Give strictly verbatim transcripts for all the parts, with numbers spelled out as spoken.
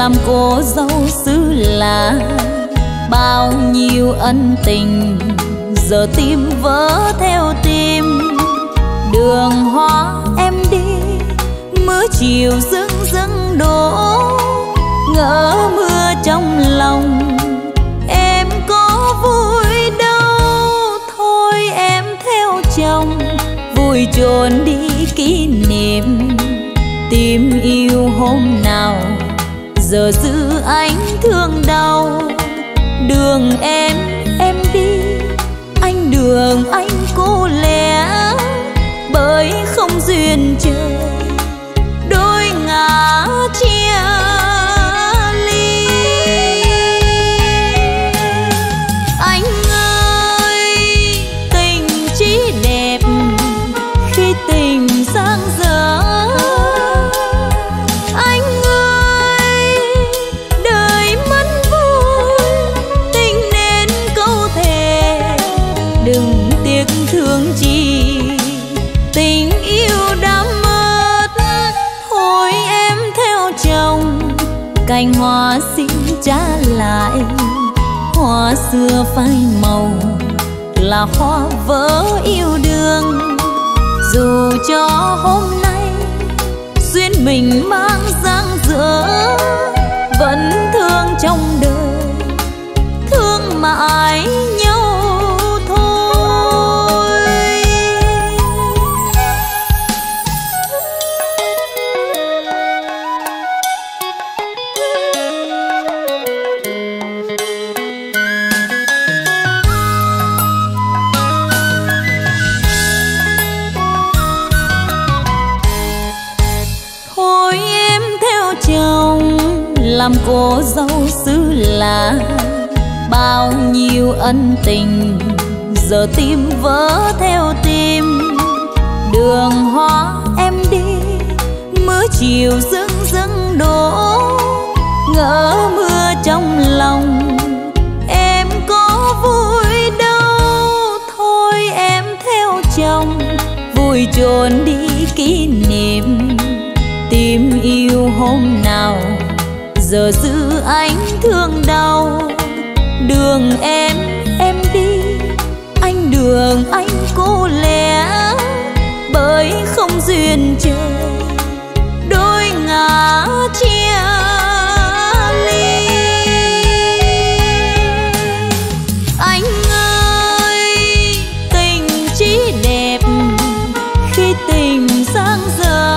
làm cô dâu xứ lạ. Bao nhiêu ân tình giờ tim vỡ theo tim. Đường hoa em đi, mưa chiều dưng dưng đổ. Ngỡ mưa trong lòng em có vui đâu. Thôi em theo chồng vui trốn đi kỷ niệm. Tìm yêu hôm nào giờ giữ anh thương đau. Đường em em đi, anh đường anh cô lẻ. Bởi không duyên trời đôi ngả chia ly. Anh ơi tình chỉ đẹp khi tình giang dở. Anh ơi đời mất vui tình nên câu thề. Đừng tiếc thương chi tình yêu đã mất. Thôi em theo chồng cành hoa xin trả lại. Hoa xưa phai màu là hoa vỡ yêu đương. Dù cho hôm nay duyên mình mang dang dở, vẫn thương trong đời thương mãi nhau thôi. Thôi em theo chồng làm cô dâu xứ lạ. Bao nhiêu ân tình giờ tim vỡ theo tim. Đường hoa em đi, mưa chiều dưng dưng đổ. Ngỡ mưa trong lòng em có vui đâu. Thôi em theo chồng vui trốn đi kỷ niệm. Tìm yêu hôm nào giờ giữ anh thương đau. Đường em em đi, anh đường anh cô lẻ. Bởi không duyên trời đôi ngả chia ly. Anh ơi tình chỉ đẹp khi tình giang dở.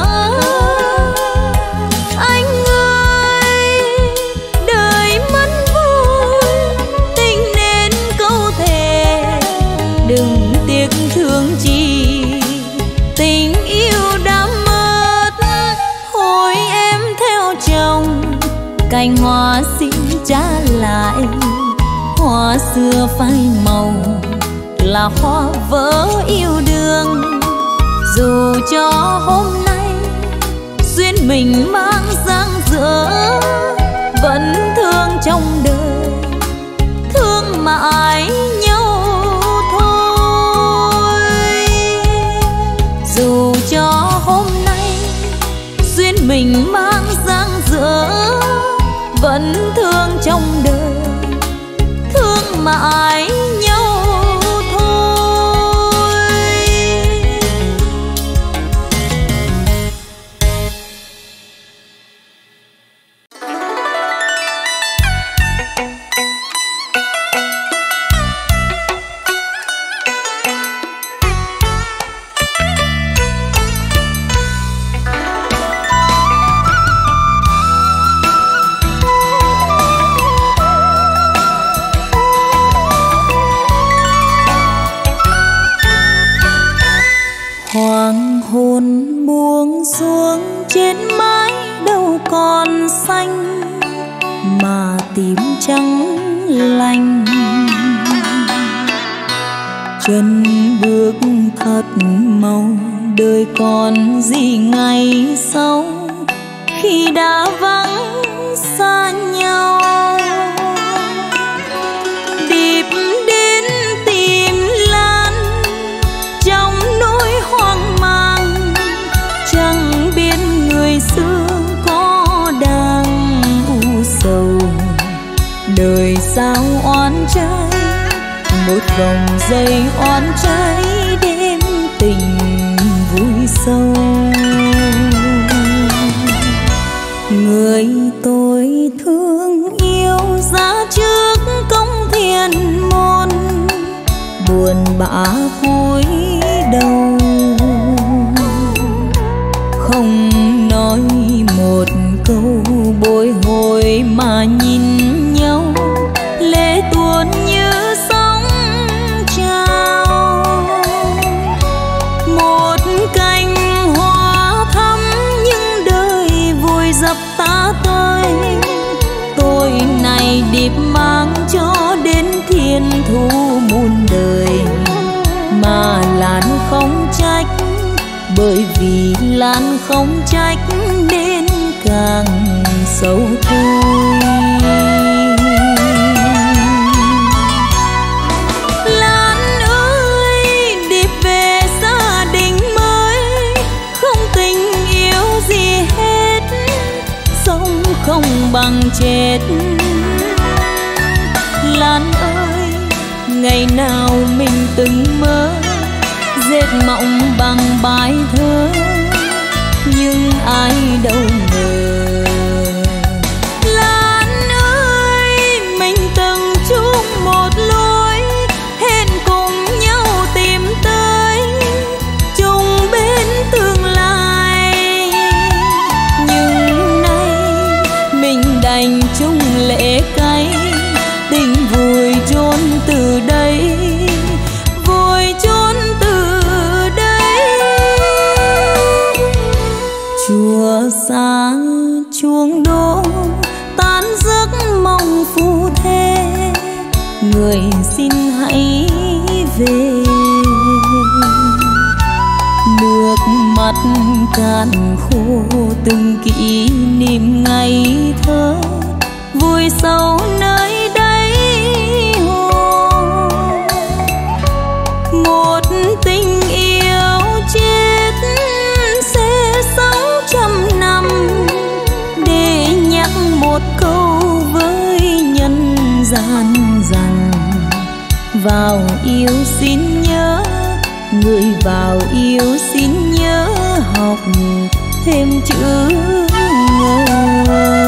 Thương chi tình yêu đã mất. Thôi em theo chồng cành hoa xin trả lại. Hoa xưa phai màu là hoa vỡ yêu đương. Dù cho hôm nay duyên mình mang dang dở, vẫn thương trong đời thương mãi nhau. Dù cho hôm nay duyên mình mang dang dở, vẫn thương trong đời thương mãi nhau thôi. Hoàng hôn buông xuống trên mái đâu còn xanh mà tím trắng lành. Chân bước thật màu đời còn gì ngày sau khi đã vắng xa nhau. Điệp đến tìm Lan trong nỗi hoang mang, chẳng biết người xưa có đang u sao oán trái, một vòng dây oán trái đêm tình vui sâu. Người tôi thương yêu ra trước công thiên môn, buồn bã cúi đầu không nói một câu, bồi hồi mà nhìn nhau, lệ tuôn như sóng trào. Một cành hoa thắm nhưng đời vùi dập ta tới, tôi này điệp mang cho đến thiên thu muôn đời. Mà Lan không trách, bởi vì Lan không trách nên càng sâu thôi. Lan ơi, điệp về gia đình mới, không tình yêu gì hết, sống không bằng chết. Lan ơi, ngày nào mình từng mơ dệt mộng bằng bài thơ, nhưng ai đâu ngờ. Lan ơi, mình từng chung một lối, hẹn cùng nhau tìm tới chung bên tương lai. Nhưng nay mình đành chung lệ cay, tình vùi chôn từ đây, vùi chôn từ đây. Chùa sáng chuông đổ tan giấc mong phù thế, người xin hãy về. Nước mắt cạn khô từng kỷ niệm ngày thơ, vui sâu nơi đáy hồ. Một tình yêu chết sẽ sáu trăm năm, để nhắc một câu với nhân gian rằng vào yêu xin nhớ, người vào yêu xin nhớ học thêm chữ ngờ.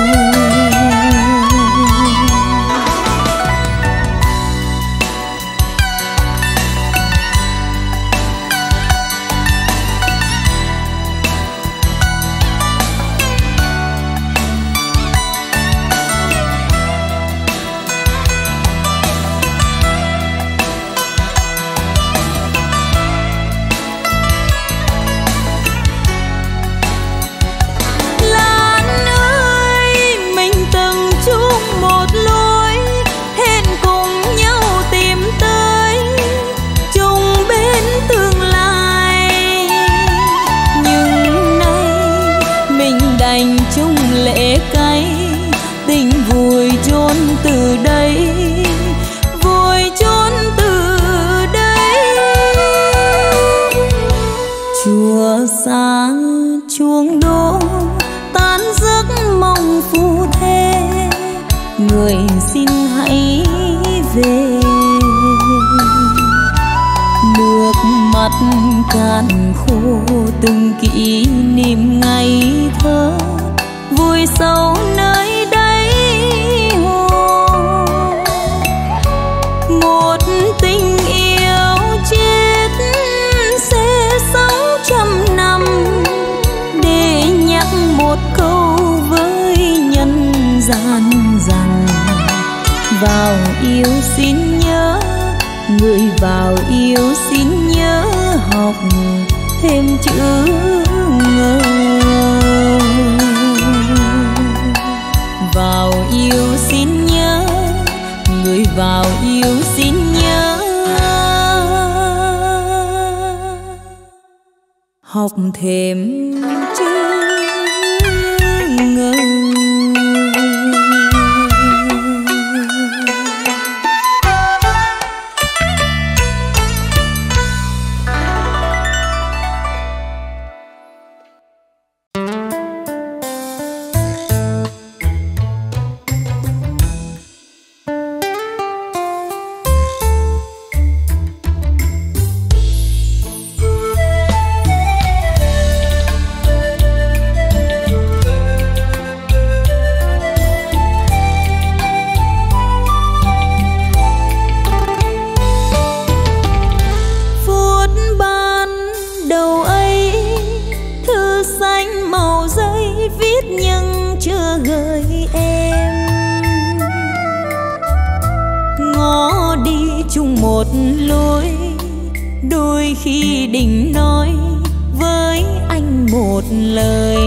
Từ đây, vùi chôn từ đây. Chùa sáng chuông đổ tan giấc mong phù thế, người xin hãy về. Nước mắt cạn khô từng kỷ niệm ngày thơ, vui sâu nơi đáy hồ. Một tình yêu chết sẽ sáu trăm năm, để nhắc một câu với nhân gian rằng vào yêu xin nhớ, người vào yêu xin nhớ học thêm chữ ngờ. Vào yêu xin nhớ, người vào yêu xin nhớ học thêm chữ ngờ. đầu ấy, thư xanh màu giấy viết nhưng chưa gửi em. Ngó đi chung một lối, đôi khi định nói với anh một lời.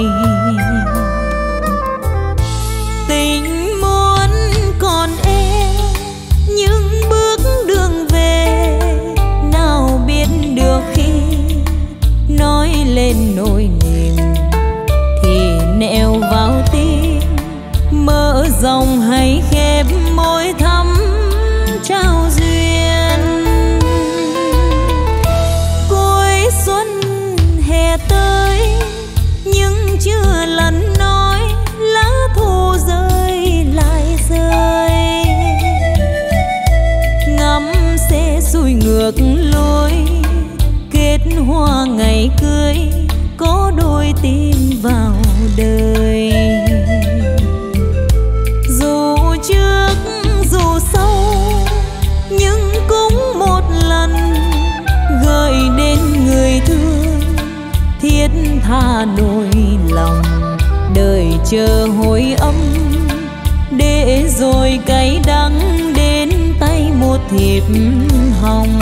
Tình muốn còn em, nhưng bước đường về nào biết được khi nói lên nỗi niềm thì nẹo vào tim, mở rộng hay khép môi thắm trao duyên. Cuối xuân hè tới nhưng chưa lần nói, lá thu rơi lại rơi. Ngắm xe xuôi ngược lối, kết hoa ngày cưới có đôi tim vào đời. Dù trước dù sau nhưng cũng một lần gợi đến người thương thiết tha nỗi lòng. Đời chờ hồi âm để rồi cay đắng đến tay một thiệp hồng.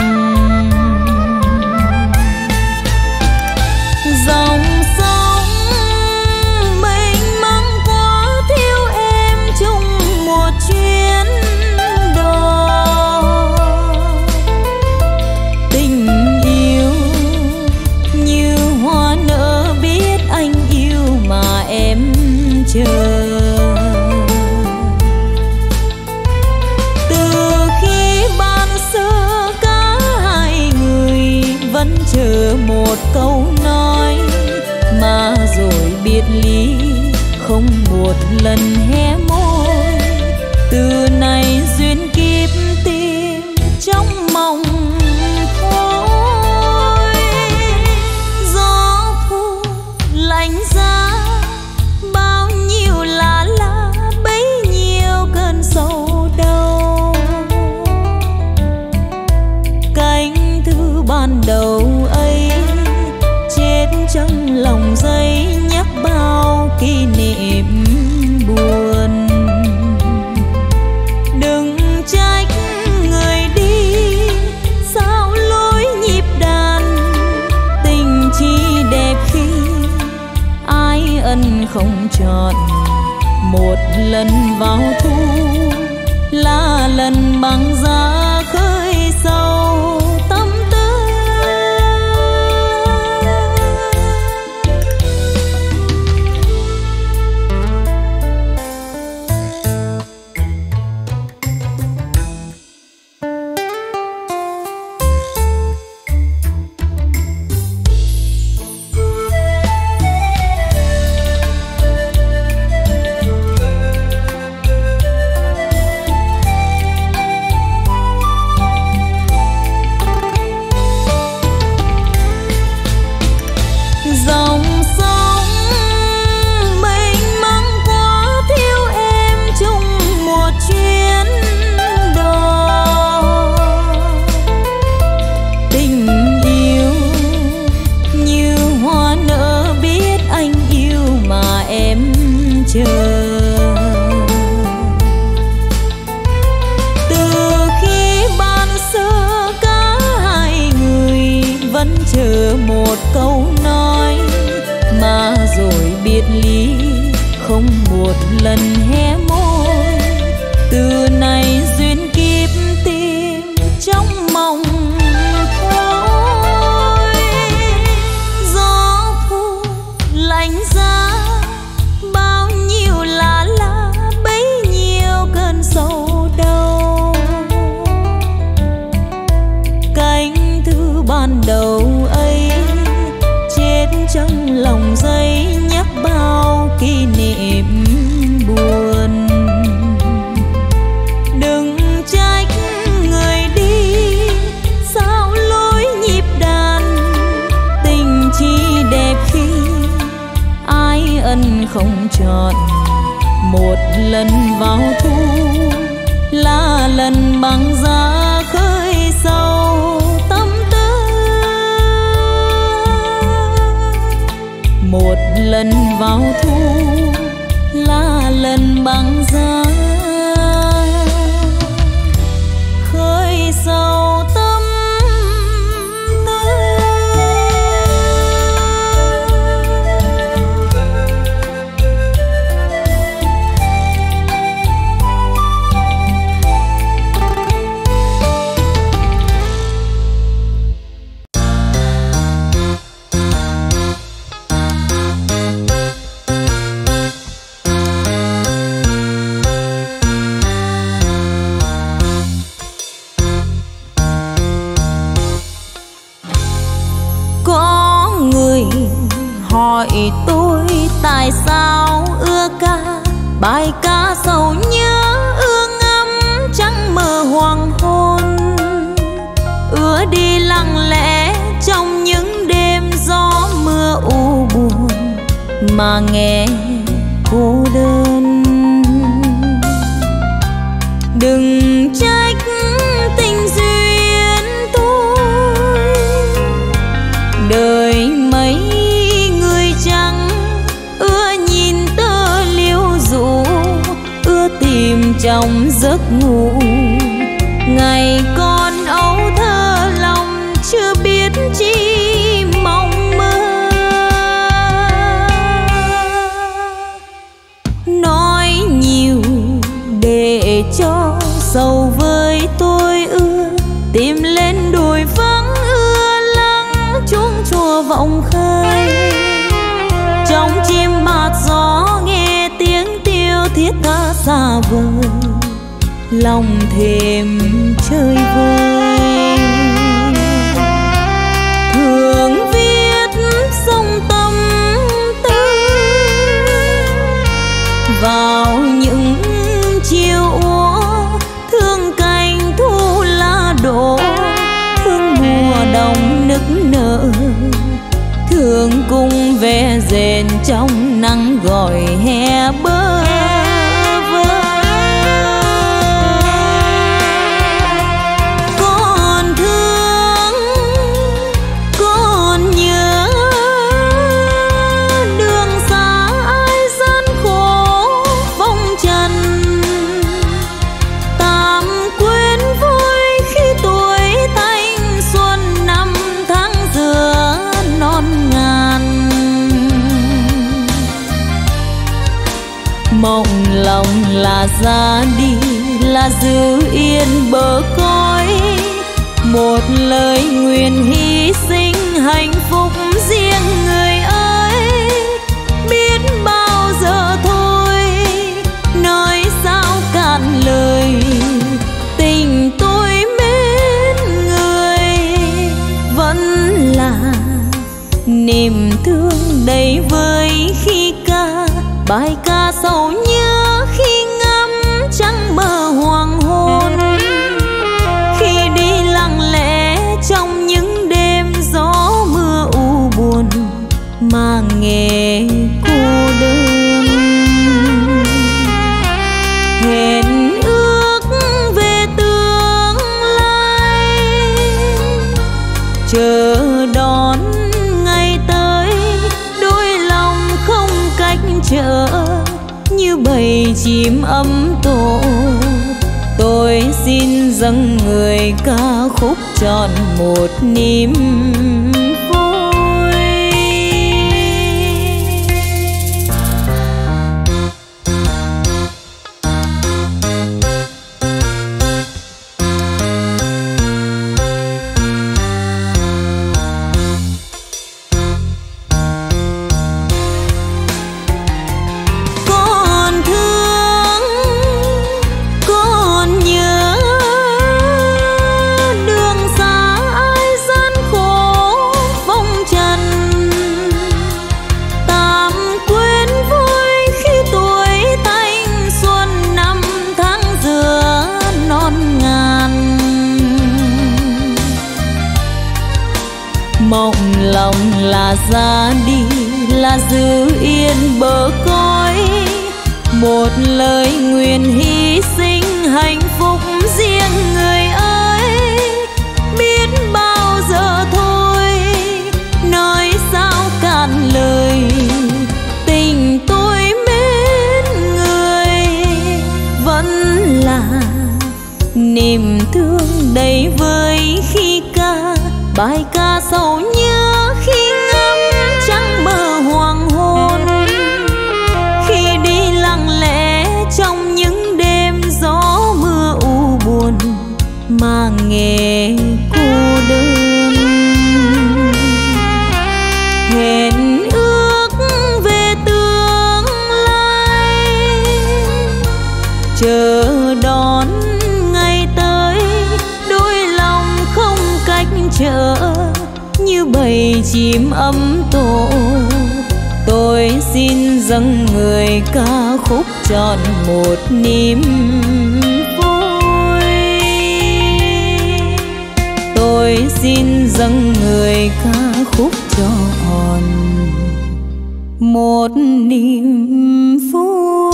Dòng sông mênh mông quá thiếu em chung một chuyến đò. Tình yêu như hoa nở biết anh yêu mà em chờ. Từ khi ban sơ cả hai người vẫn chờ một câu nói, mà rồi biệt ly không một lần hé môi. Từ nay duyên kiếp tìm trong mong thôi. Gió thu lạnh giá, bao nhiêu lá lá bấy nhiêu cơn sầu đau. Cánh thư ban đầu ấy chết trong lòng giấy, nhắc bao kỷ niệm buồn. Đừng trách người đi sao lối nhịp đàn, tình chỉ đẹp khi ai ân không chọn. Một lần vào thu là lần băng giá khơi sâu tâm tư. Chờ một câu nói mà rồi biệt ly không một lần hé môi. Từ nay duyên kiếp tìm trong mong thôi. Gió thu lạnh giá, bao nhiêu lá lá bấy nhiêu cơn sầu đau. Cánh thư ban đầu ấy chết trong lòng giấy, nhắc bao kỷ niệm buồn. Đừng trách người đi sao lối nhịp đàn, tình chỉ đẹp khi ai ân không chọn. Một lần vào thu là lần băng giá khơi sâu tâm tư. bằng giá, khơi sầu tâm tư. Hỏi tôi tại sao ưa ca bài ca sầu nhớ, ưa ngắm trăng mờ hoàng hôn, ưa đi lặng lẽ trong những đêm gió mưa u buồn mà nghe cô đơn. Đừng trách tình duyên tôi, đời mấy tìm trong giấc ngủ. Ngày con ấu thơ lòng chưa biết chi mong mơ, nói nhiều để cho sầu với tôi ưa, tìm lên đồi vắng ưa lắng chuông chùa vọng khơi. Trong chim bạt gió nghe tiếng tiêu thiết tha xa vời, lòng thềm chơi vơi. Thường viết sông tâm tư vào những chiều úa, thương cành thu lá đổ, thương mùa đông nức nở, thương cung ve rền trong nắng gọi hè bơ vơ. Còn thương, còn nhớ đường xa ai gian khổ phong trần, tạm quên vui khi tuổi thanh xuân năm tháng giữa non ngàn. Mộng lòng là ra đi, là giữ yên bờ cõi, một lời nguyện hy sinh hạnh phúc riêng người ơi. Biết bao giờ thôi, nói sao cạn lời, tình tôi mến người vẫn là niềm thương đầy vơi khi ca bài ca sầu nhớ, khi ngắm trăng mờ hoàng hôn, khi đi lặng lẽ trong những đêm gió mưa u buồn mà nghe cô đơn. Hẹn ước về tương lai, chờ đón ngày tới, đôi lòng không cách trở như bầy chim ấm tổ. Tôi xin dâng người ca khúc tròn một niềm vui. Mộng lòng là ra đi, là giữ yên bờ cõi, một lời nguyện hy sinh hạnh phúc riêng người ơi. Biết bao giờ thôi, nói sao cạn lời, tình tôi mến người bầy chim ấm tổ. Tôi xin dâng người ca khúc trọn một niềm vui. Tôi xin dâng người ca khúc trọn một niềm vui.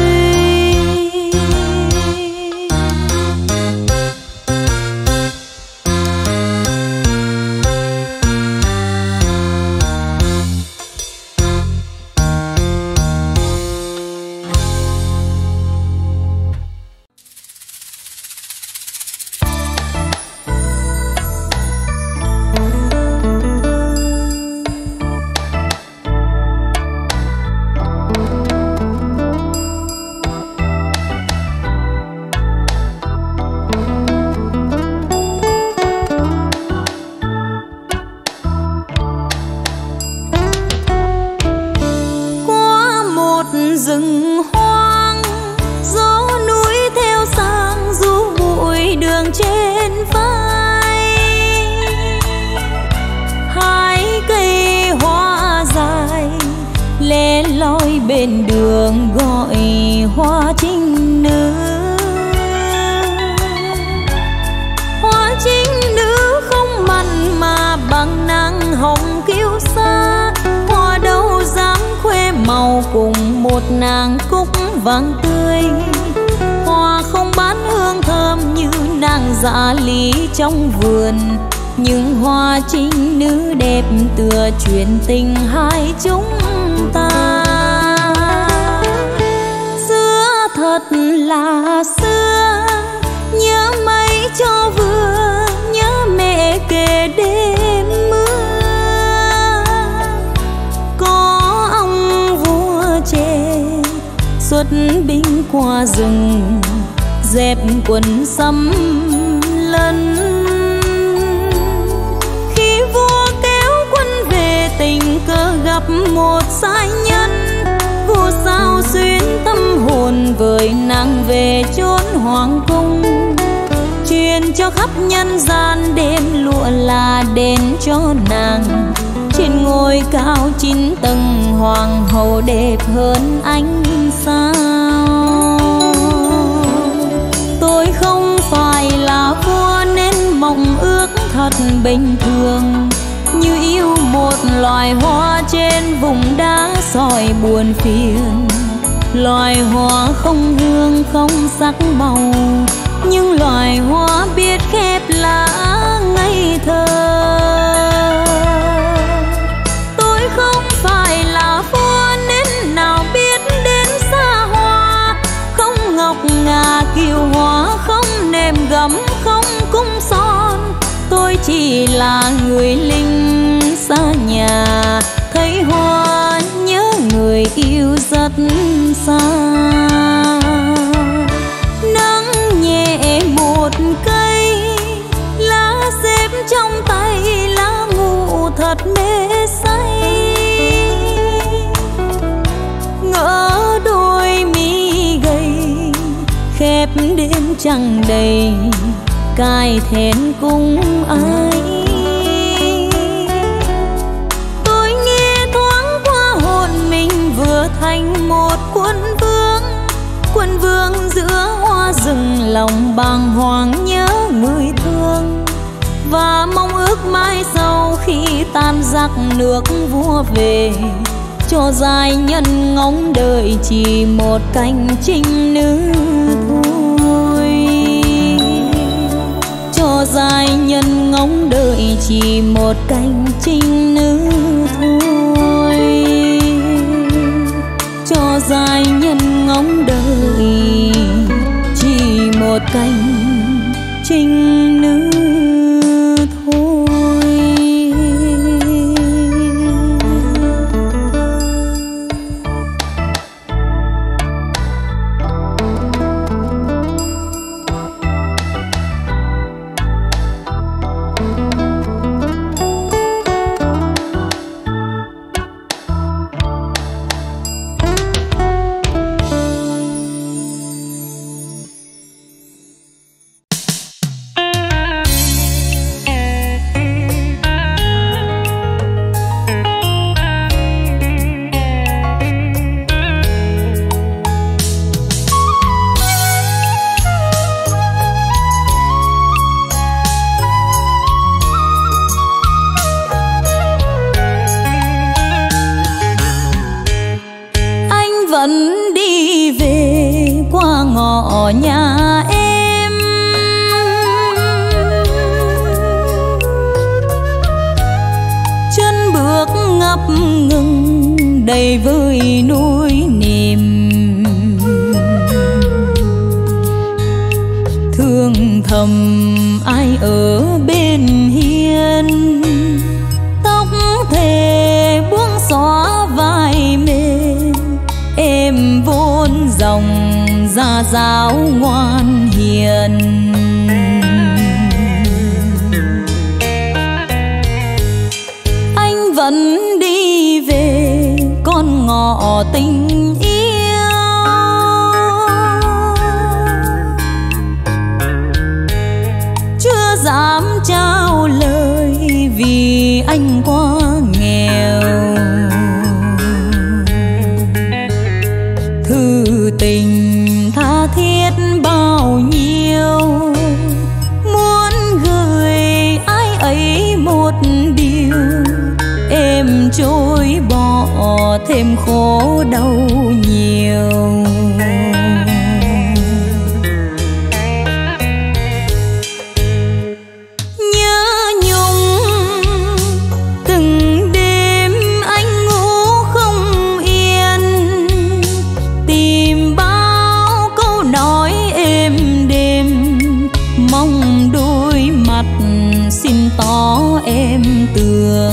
Rừng hoang gió núi theo sang du bụi đường trên vai. Hai cây hoa dài lẻ loi bên đường gọi hoa trinh nữ. Hoa trinh nữ không mặn mà bằng nắng hồng kiêu sa. Hoa đâu dám khoe màu cùng một nàng cúc vàng tươi. Hoa không bán hương thơm như nàng dạ lý trong vườn, nhưng hoa trinh nữ đẹp tựa chuyện tình hai chúng ta. Xưa thật là xưa, nhớ mấy cho vừa, nhớ mẹ kể đêm mưa. Xuất binh qua rừng dẹp quần xâm lấn. Khi vua kéo quân về tình cờ gặp một sai nhân, vua sao xuyến tâm hồn với nàng về chốn hoàng cung. Truyền cho khắp nhân gian đêm lụa là đền cho nàng. Trên ngôi cao chín tầng hoàng hậu đẹp hơn ánh sao. Tôi không phải là vua nên mộng ước thật bình thường, như yêu một loài hoa trên vùng đá sỏi buồn phiền. Loài hoa không hương không sắc màu, nhưng loài hoa biết khép lá ngây thơ. Không phải là vua nên nào biết đến xa hoa, không ngọc ngà kiều hoa, không nệm gấm không cung son. Tôi chỉ là người lính xa nhà, thấy hoa nhớ người yêu rất xa. Nắng nhẹ một cây, lá xếp trong tay, lá ngủ thật mê say. Ngỡ đôi mi gầy khép đêm trăng đầy, cài thẹn cùng ai. Tôi nghe thoáng qua hồn mình vừa thành một quân vương. Quân vương giữa hoa rừng lòng bàng hoàng nhớ người thương, và mong ước mãi sau khi tan giặc nước vua về, cho giai nhân ngóng đợi chỉ một cánh trinh nữ thôi. Cho giai nhân ngóng đợi chỉ một cánh trinh nữ thôi. Cho giai nhân ngóng đợi chỉ một cánh trinh nữ thôi. nhà em. Chân bước ngập ngừng đầy với nỗi niềm, thương thầm ai ở bên hiên. Tóc thề buông xóa vai mềm, em vốn dòng gia giáo ngoan hiền. Anh vẫn đi về con ngõ tình yêu, chưa dám trao lời vì anh quá nghèo. Thư tình tha thiết bao nhiêu, muốn gửi ai ấy một điều. Em trôi bỏ thêm khổ đau nhiều. Nhớ nhung từng đêm anh ngủ không yên, tìm bao câu nói êm đềm, mong đôi mắt xin tỏ em tường.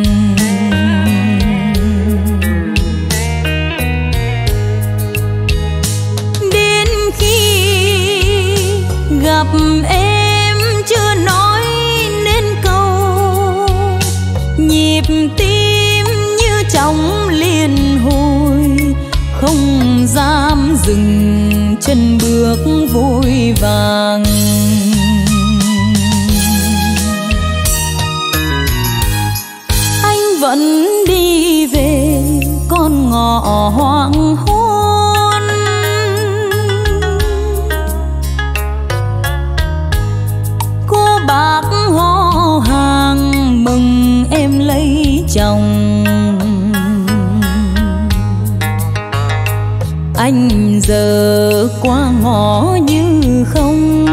Đến khi gặp em chưa nói nên câu, nhịp tim như trống liền hồi, không dám dừng chân bước vội vàng. Anh vẫn đi về con ngõ hoang hôn, cô bác họ hàng mừng em lấy chồng. Anh giờ qua ngõ như không,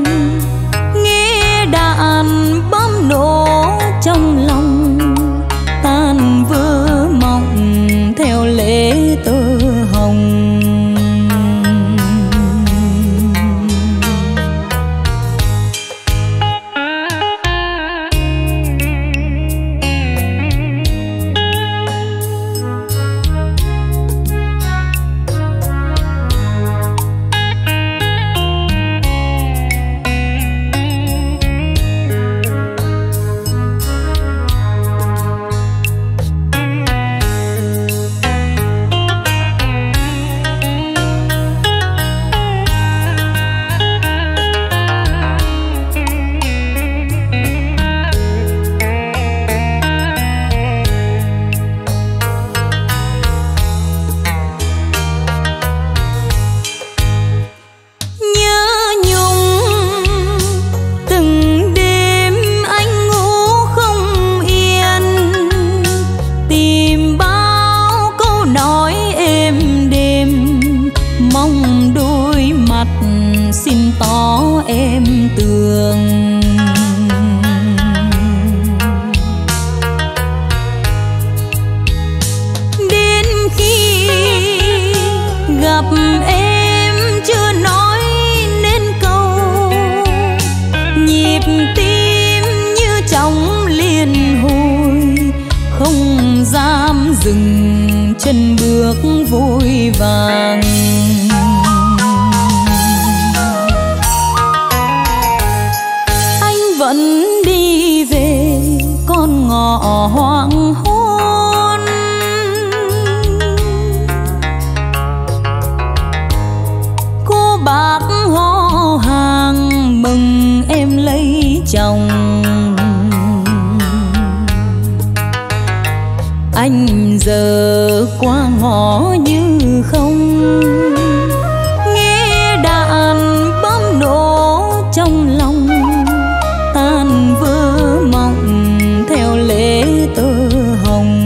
nghe đàn bom nổ trong lòng, tan vỡ mộng theo lễ tơ hồng. Xin tỏ em tường. Đến khi gặp em chưa nói nên câu, nhịp tim như trống liền hồi, không dám dừng chân bước vội vàng. Vẫn đi về con ngõ hoang hôn, cô bác họ hàng mừng em lấy chồng. Anh giờ qua ngõ như không, nghe đàn bom nổ trong lòng, tan vỡ mộng theo lễ tơ hồng.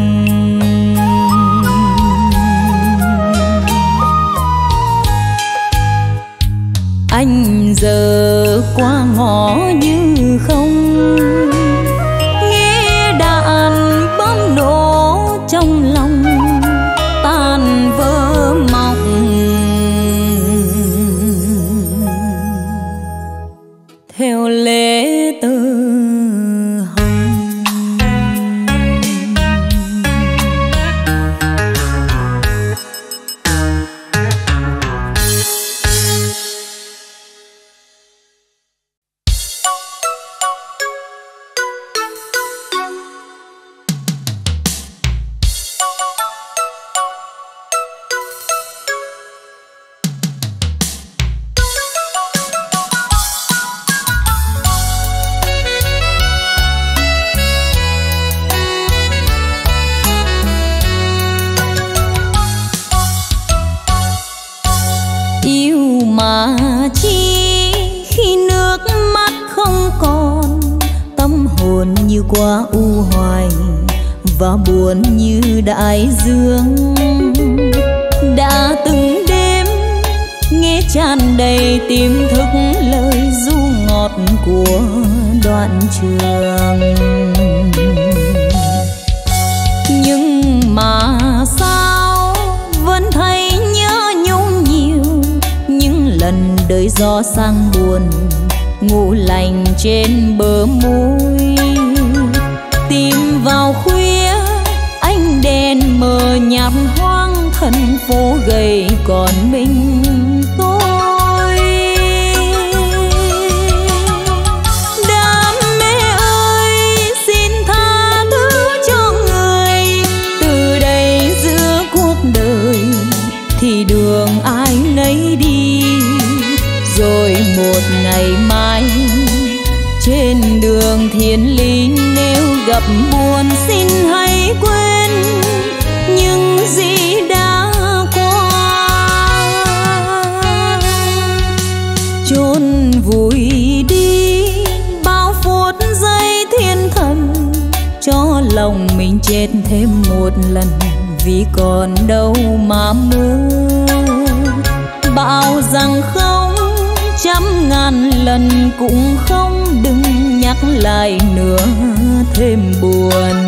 như quả u hoài và buồn như đại dương. Đã từng đêm nghe tràn đầy tiềm thức lời ru ngọt của đoạn trường. Nhưng mà sao vẫn thấy nhớ nhung nhiều, những lần đời gió sang buồn ngủ lành trên bờ môi. Tìm vào khuya ánh đèn mờ nhạt hoang, thành phố gầy còn mình tôi. Đam mê ơi xin tha thứ cho người, từ đây giữa cuộc đời thì đường ai nấy đi. Rồi một ngày mai trên đường thiên lý nếu gặp buồn xin hãy quên những gì đã qua. Chôn vùi đi bao phút giây thiên thần, cho lòng mình chết thêm một lần vì còn đâu mà mơ. Bảo rằng không, trăm ngàn lần cũng không, đừng nhắc lại nữa thêm buồn.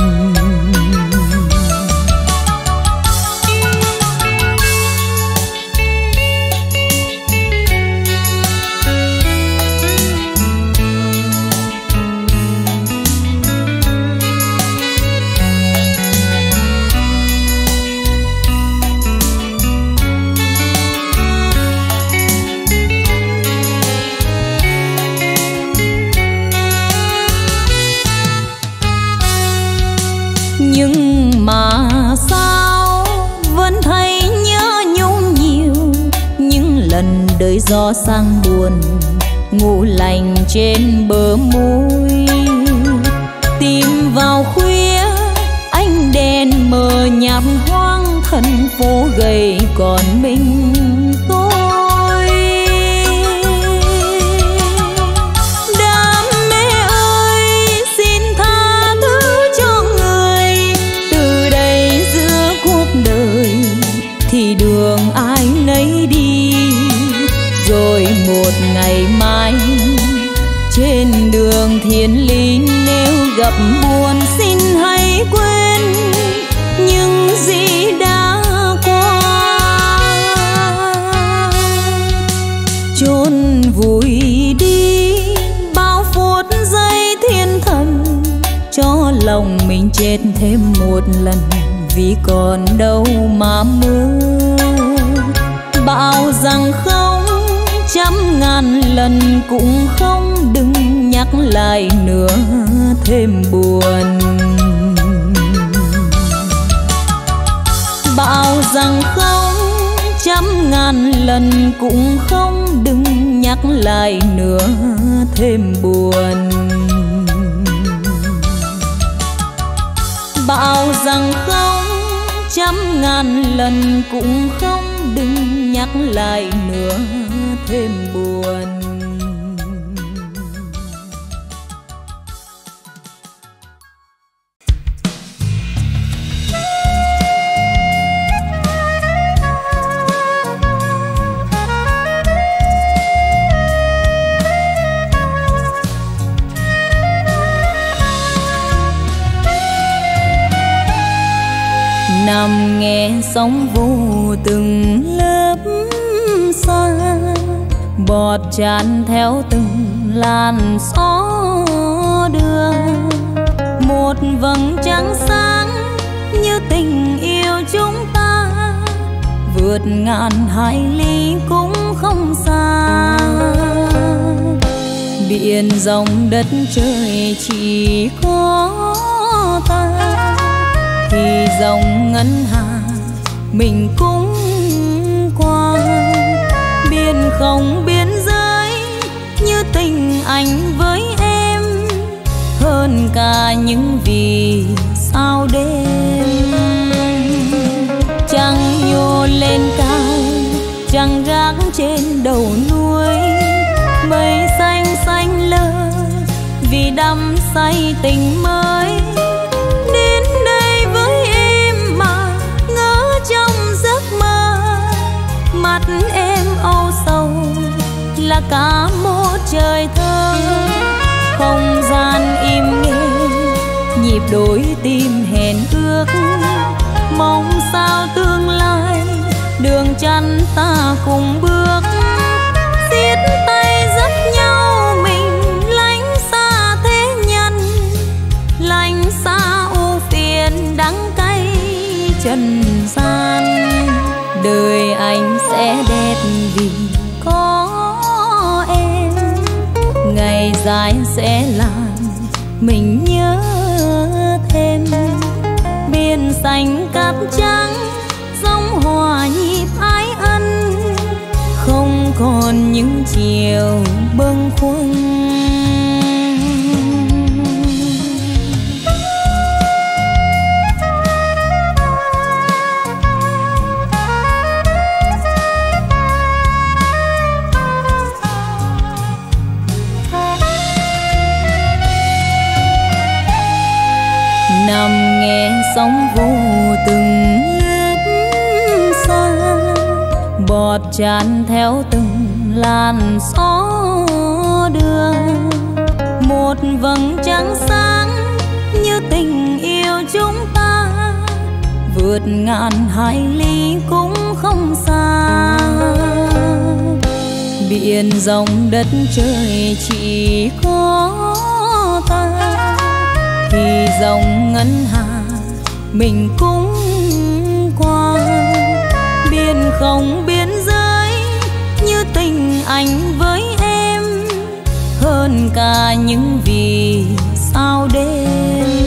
Nhưng mà sao vẫn thấy nhớ nhung nhiều, những lần đời gió sang buồn ngủ lành trên bờ môi. Tìm vào khuya ánh đèn mờ nhạt hoang, thành phố gầy còn mình tôi. Thì đường ai nấy đi. Rồi một ngày mai trên đường thiên lý nếu gặp buồn xin hãy quên những gì đã qua. Chôn vùi đi bao phút giây thiên thần, cho lòng mình chết thêm một lần vì còn đâu mà mơ. Bảo rằng không, trăm ngàn lần cũng không, đừng nhắc lại nữa thêm buồn. Bảo rằng không, trăm ngàn lần cũng không, đừng nhắc lại nữa thêm buồn. Bảo rằng không, trăm ngàn lần cũng không, đừng nhắc lại nữa thêm buồn. Nằm nghe sóng vô từng lớp xa, bọt tràn theo từng làn gió đưa. Một vầng trăng sáng như tình yêu chúng ta, vượt ngàn hải lý cũng không xa. Biển rộng đất trời chỉ có ta, thì dòng ngân hà mình cũng qua. Biển không biên giới như tình anh với em, hơn cả những vì sao đêm. Trăng nhô lên cao, trăng gác trên đầu núi, mây xanh xanh lơ vì đắm say tình mới. Đến đây với em mà ngỡ trong giấc mơ, mắt em âu sầu là cả một trời thơ. Không gian im nghe nhịp đôi tim hẹn ước, mong sao tương lai đường chân ta cùng bước. Siết tay dắt nhau mình lánh xa thế nhân, lánh xa ưu phiền đắng cay trần gian. Đời anh sẽ đẹp vì có em, ngày dài sẽ làm mình nhớ thêm. Biển xanh cát trắng giống hòa nhịp ái ân, không còn những chiều bâng khuâng. Nằm nghe sóng vô từng lớp xa, bọt tràn theo từng làn gió đưa. Một vầng trăng sáng như tình yêu chúng ta, vượt ngàn hải ly cũng không xa. Biển rộng đất trời chỉ có ta, thì dòng ngân hà mình cũng qua. Biển không biên giới như tình anh với em, hơn cả những vì sao đêm.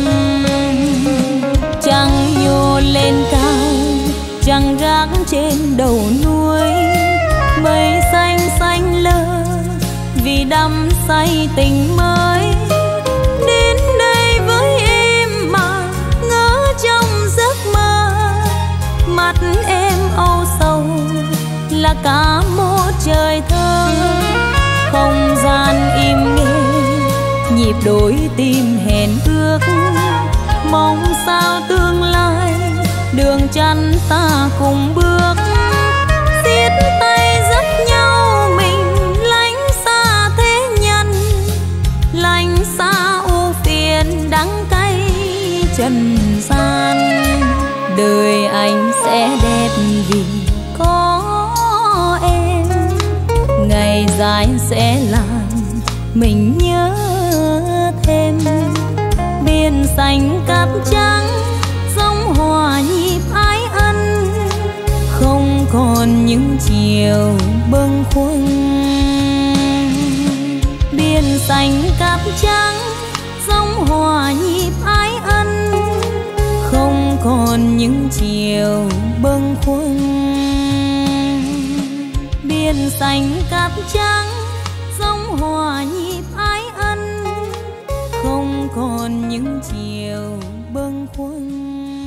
Trăng nhô lên cao, trăng gác trên đầu núi, mây xanh xanh lơ vì đắm say tình mới. Đến đây với em mà ngỡ trong giấc mơ, mắt em âu sầu là cả một trời thơ. Không gian im nghe nhịp đôi tim hẹn ước, mong sao tương lai đường chân ta cùng bước. Siết tay dắt nhau mình lánh xa thế nhân, lánh xa ưu phiền đắng cay trần gian. Đời anh sẽ đẹp vì có em, ngày dài sẽ làm mình nhớ thêm. Biển xanh cát trắng giống hòa nhịp ái ân, không còn những chiều bâng khuâng. Biển xanh cát trắng giống hòa nhịp ái ân, không còn những chiều bâng khuâng. Biển xanh cát trắng giống hòa nhịp ái ân, không còn những chiều bâng khuâng.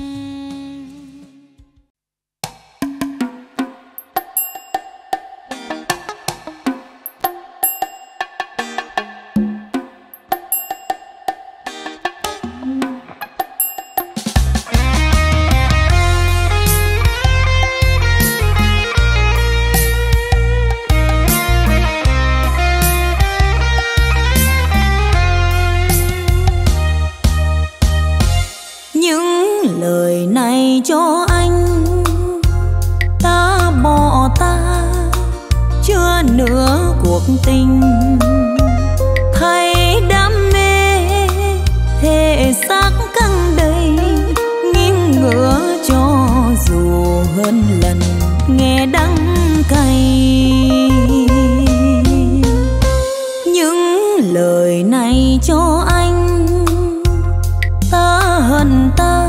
Cho anh ta bỏ ta chưa nửa cuộc tình, thay đam mê thể xác căng đầy, nghiêng ngửa cho dù hơn lần nghe đắng cay. Những lời này cho anh ta hận ta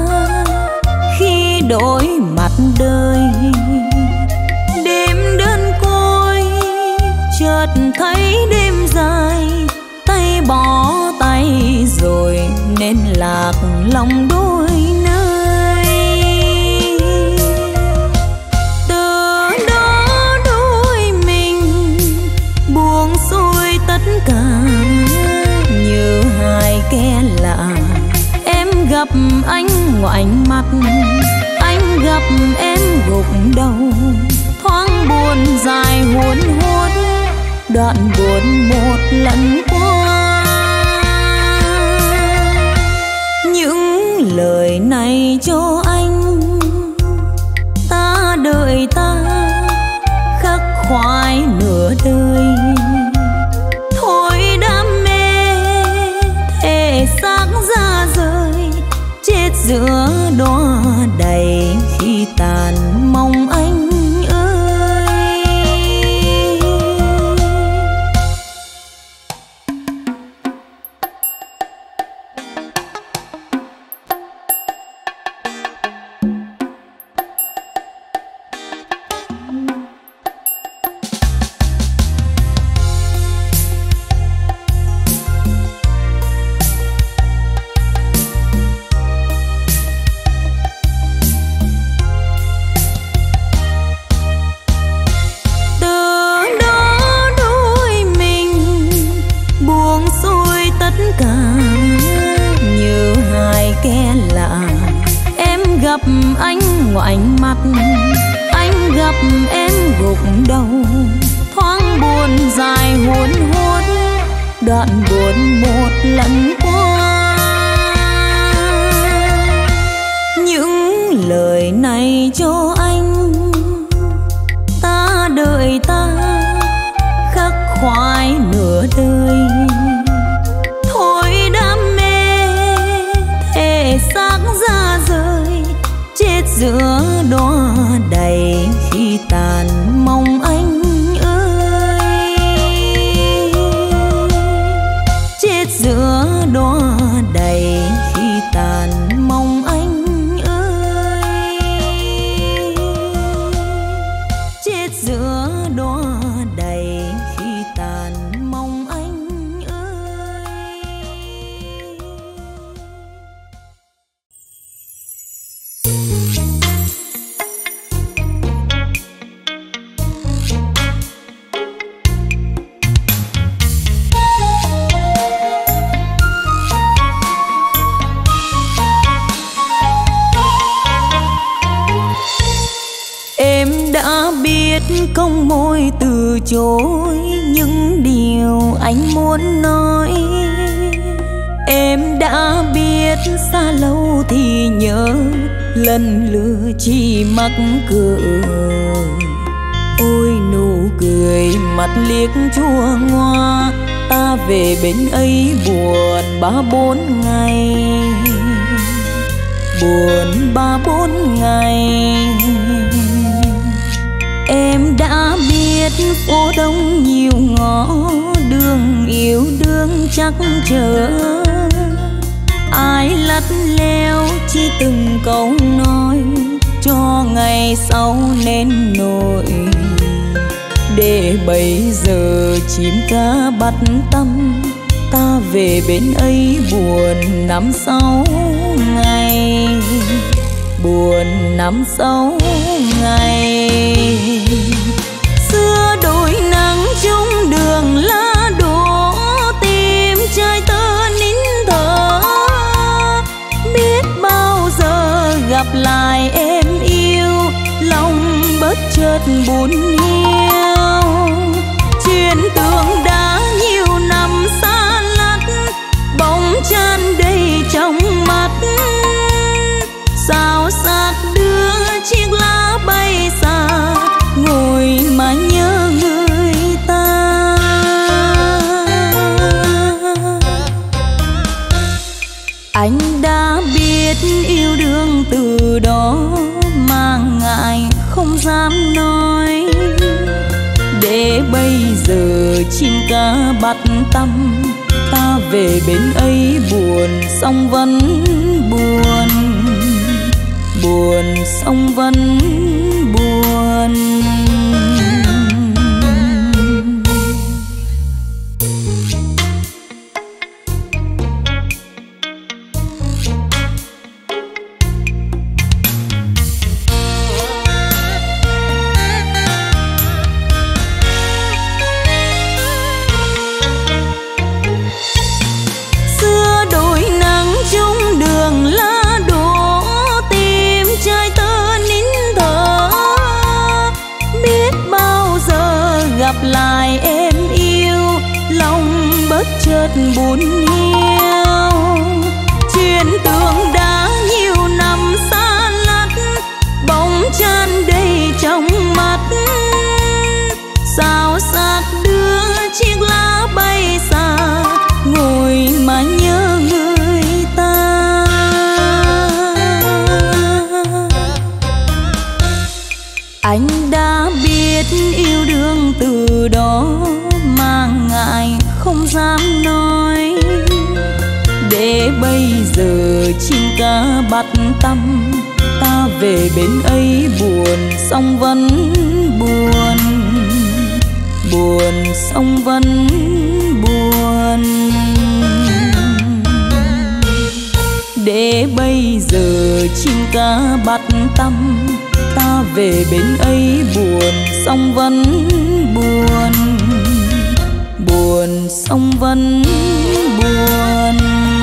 đổi mặt đời. Đêm đơn côi chợt thấy đêm dài, tay bỏ tay rồi nên lạc lòng đôi nơi. Từ đó đôi mình buông xuôi tất cả như hai kẻ mặt, anh gặp em gục đầu, thoáng buồn dài hôn hút, đoạn buồn một lần qua. Những lời này cho anh, ta đợi ta khắc khoải nửa đời. Thôi đam mê thể xác ra rời, chết giữa đóa đầy khi tàn mong anh ơi. Gặp anh ngoảnh mặt, anh gặp em gục đầu, thoáng buồn dài hôn hút, đoạn buồn một lần qua. Những lời này cho anh, ta đợi ta khắc khoải nửa đời. Thôi đam mê thể xác ra rời, chết giữa đóa đầy khi tàn mong anh ơi. Chết giữa đóa đầy khi tàn mong anh ơi. Chết giữa đóa đầy khi tàn mong anh ơi. Không môi từ chối những điều anh muốn nói. Em đã biết xa lâu thì nhớ, lần lửa chỉ mắc cười. Ôi nụ cười mặt liếc chua ngoa, ta về bên ấy buồn ba bốn ngày. Buồn ba bốn ngày. Em đã biết phố đông nhiều ngõ, đường yêu đương chắc chờ. Ai lắt léo chỉ từng câu nói, cho ngày sau nên nổi. Để bây giờ chim ca bắt tâm, ta về bên ấy buồn năm sáu ngày. Buồn năm sáu ngày. Xưa đôi nắng trong đường lá đổ, tìm trai tơ nín thở. Biết bao giờ gặp lại em yêu, lòng bất chợt buồn hiu. Chuyện tưởng đã nhiều năm xa lắc, bóng chan đầy trong mắt. Sao xác đưa chiếc lá bay xa, ngồi mà nhớ người ta. Anh đã biết yêu đương từ đó, mà ngại không dám nói. Để bây giờ chim ca bắt tâm, ta về bên ấy buồn song vẫn buồn. Buồn song vẫn buồn. Xưa đôi nắng trong đường lá đổ, bớt buồn hiu. Chuyện tưởng đã nhiều năm xa lắc, bóng tràn đầy trong mắt. Sao xác đưa chiếc lá bay xa, ngồi mà nhớ người ta. Anh đã biết yêu đương từ đó, mà ngại không dám nói. Để bây giờ chim ca bắt tăm, ta về bên ấy buồn song vẫn buồn, buồn song vẫn buồn. Để bây giờ chim ca bắt tăm, ta về bên ấy buồn song vẫn buồn, buồn song vẫn buồn.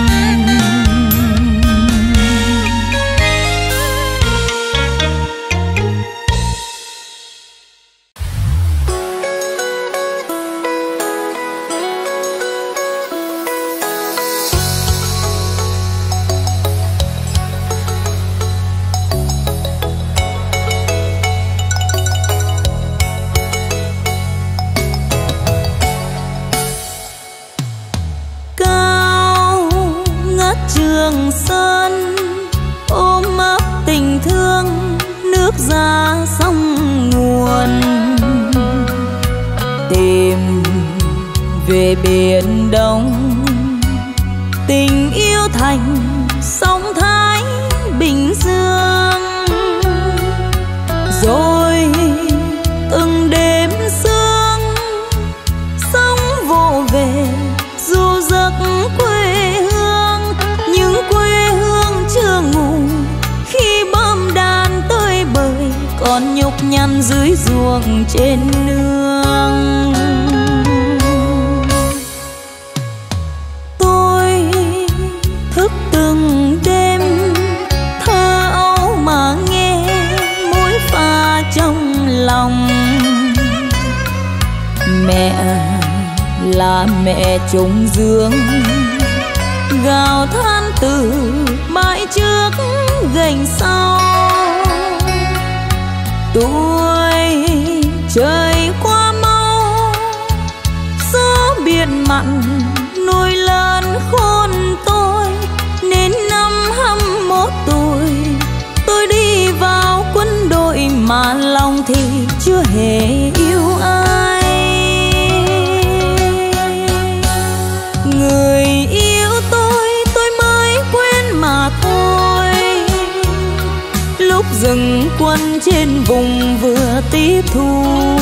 Trường Sơn ôm ấp tình thương, nước ra sông nguồn. Tìm về biển Đông, tình yêu thành sông Thái Bình Dương. Rồi từng đêm sương, sóng vỗ về du giấc quê hương. Nhưng quê hương chưa ngủ khi bom đạn tới bời, còn nhục nhằn dưới ruộng trên nương. Tôi thức từng đêm thơ ấu mà nghe mối pha trong lòng. Mẹ là mẹ trống dương, gào than từ bãi trước gành sau. Tuổi trời qua mau, gió biển mặn nổi lớn khôn tôi. Nên năm hăm mốt tuổi, tôi đi vào quân đội mà lòng thì chưa hề yêu ai. Người yêu tôi tôi mới quên mà thôi. Lúc dừng quân trên vùng vừa tiếp thu,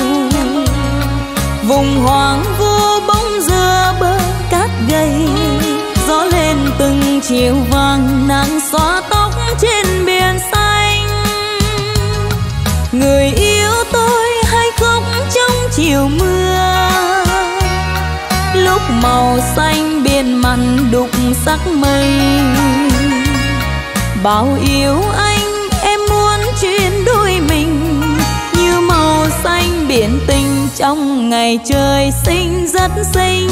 vùng hoang vu bóng dừa bờ cát gầy. Gió lên từng chiều vàng, nắng xóa tóc trên biển xanh. Người yêu tôi hay khóc trong chiều mưa, lúc màu xanh biển mặn đục sắc mây. Bao yêu anh em muốn chuyển đôi mình, như màu xanh biển tình trong ngày trời xinh rất xinh.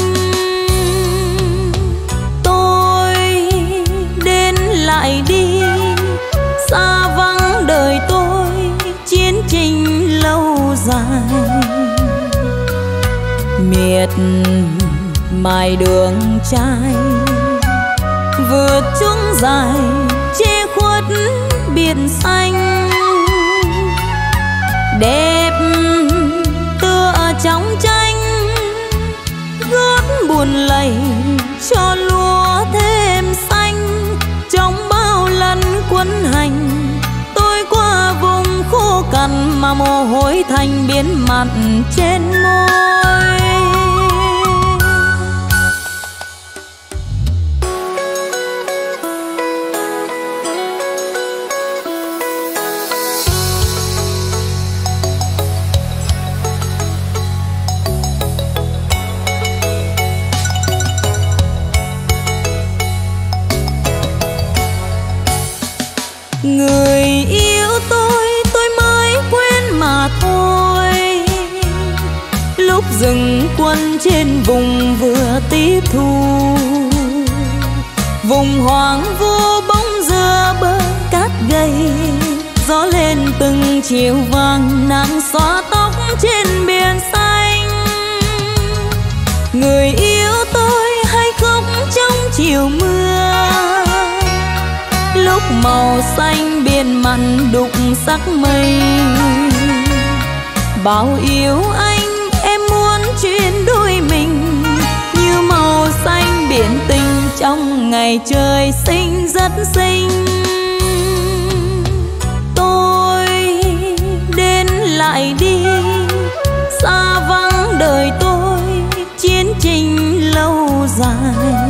Tôi đến lại đi, xa vắng đời tôi chiến tranh lâu dài. Miệt mài đường trai vượt chúng dài che khuất biển xanh. Đẹp tựa trong tranh, gót buồn lầy cho lúa thêm xanh. Trong bao lần quân hành, tôi qua vùng khô cằn mà mồ hôi thành biển mặn trên môi. Người yêu tôi tôi mới quên mà thôi. Lúc Dừng quân trên vùng vừa tiếp thu, vùng hoang vu bóng dừa bờ cát gầy, gió lên từng chiều vàng nắng xóa tóc trên biển xanh. Người yêu tôi hay khóc trong chiều mưa, lúc màu xanh biển mặn đục sắc mây. Bao yêu anh em muốn chuyển đôi mình, như màu xanh biển tình trong ngày trời xinh rất xinh. Tôi đến lại đi, xa vắng đời tôi chiến tranh lâu dài.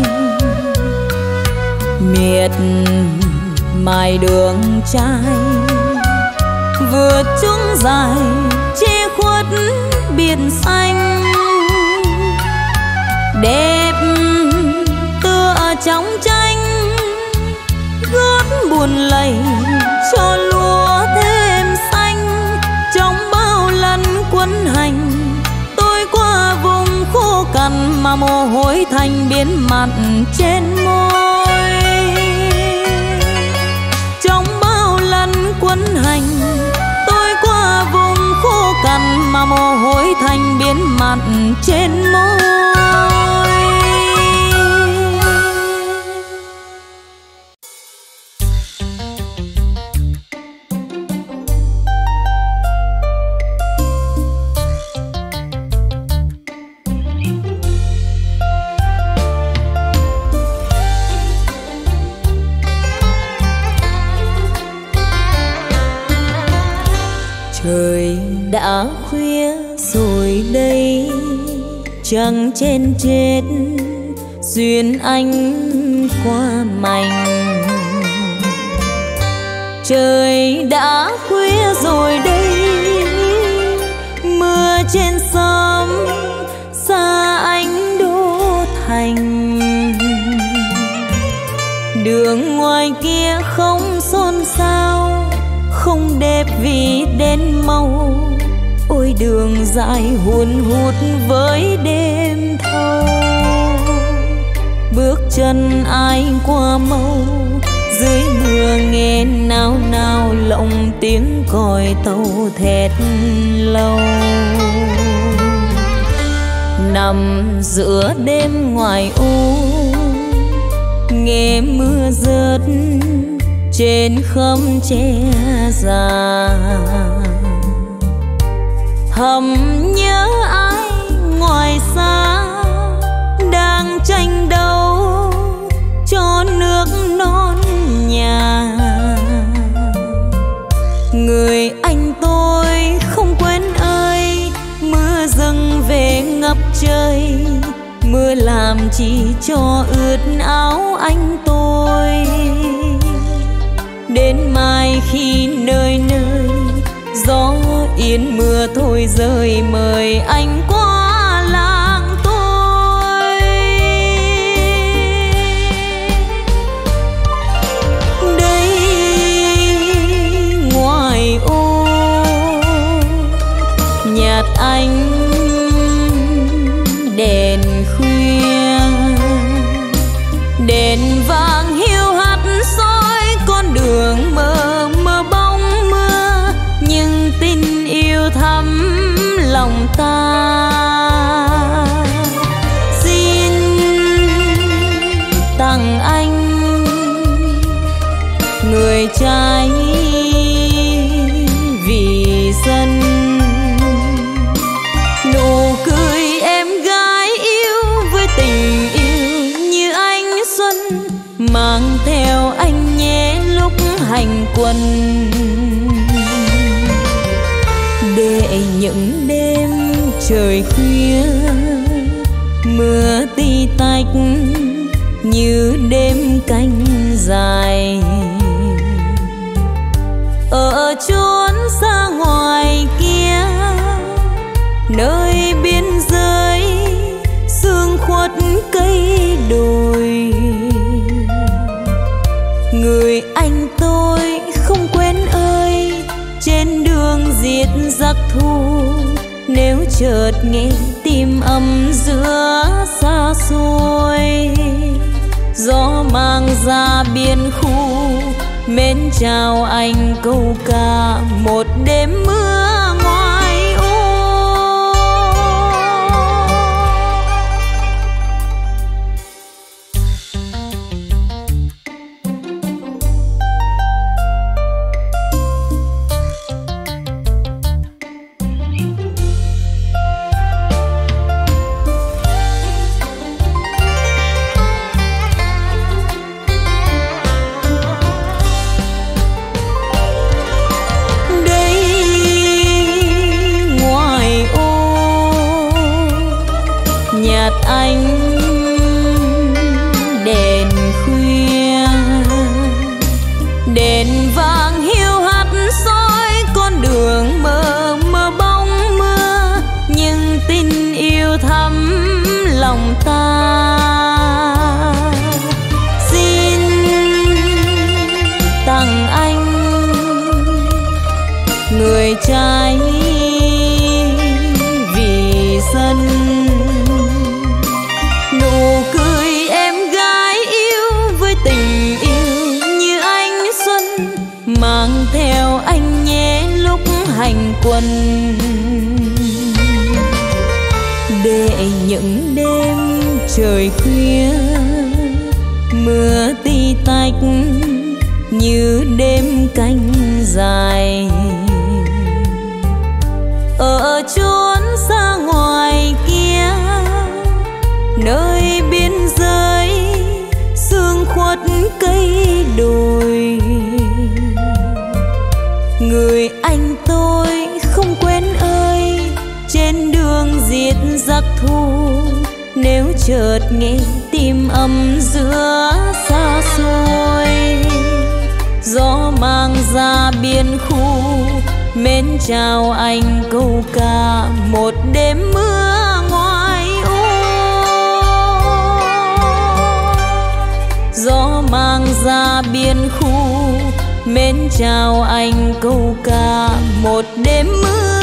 Miệt mài đường trai vượt chúng dài che khuất biển xanh. Đẹp tựa trong tranh, gót buồn lầy cho lúa thêm xanh. Trong bao lần quân hành tôi qua vùng khô cằn, mà mồ hôi thành biến mặn trên môi. Trong bao lần quân hành tôi qua vùng khô cằn, mà mồ hôi thành biến mặn trên môi. Trời đã khuya rồi đây, trăng trên chết duyên anh qua mành. Trời đã khuya rồi đây, mưa trên xóm xa anh đô thành. Đường ngoài kia không xôn xao, không đẹp vì đèn màu. Ôi đường dài hun hút với đêm thâu, bước chân ai qua mâu. Dưới mưa nghe nao nao lộng tiếng còi tàu thét lâu. Nằm giữa đêm ngoài u, nghe mưa rớt trên khóm tre già. Thầm nhớ ai ngoài xa đang tranh đấu cho nước non nhà. Người anh tôi không quên ơi, mưa dâng về ngập trời. Mưa làm chỉ cho ướt áo anh tôi. Đến mai khi nơi nơi gió yên mưa thôi rơi, mời anh qua làng tôi. Đây ngoài ô nhạt anh đèn khuya, đèn vàng hiu hắt soi con đường mờ mờ bóng mưa. Nhưng tình yêu thắm lòng ta, xin tặng anh người trai vì dân. Nụ cười em gái yêu với tình yêu như ánh xuân, mang theo anh nhé lúc hành quân. Để những đêm trời khuya mưa tí tách như đêm canh dài. Ở chốn xa ngoài kia, nơi biên giới sương khuất cây đồi. Người anh tôi không quên ơi, trên đường giết giặc thù. Nếu chợt nghe tiếng tim ấm giữa xa xôi. Gió mang ra biên khu, mến chào anh câu ca một đêm mưa ngoài ô. Trái vì sân nụ cười em gái yêu với tình yêu như ánh xuân, mang theo anh nhé lúc hành quân. Để những đêm trời khuya mưa tí tách như đêm canh dài, ở chốn xa ngoài kia nơi biên giới sương khuất cây đồi. Người anh tôi không quên ơi, trên đường giết giặc thù, nếu chợt nghe tim ấm giữa xa xôi. Gió mang ra biên khu, mến chào anh câu ca một đêm mưa ngoài ô. Gió mang ra biên khu, mến chào anh câu ca một đêm mưa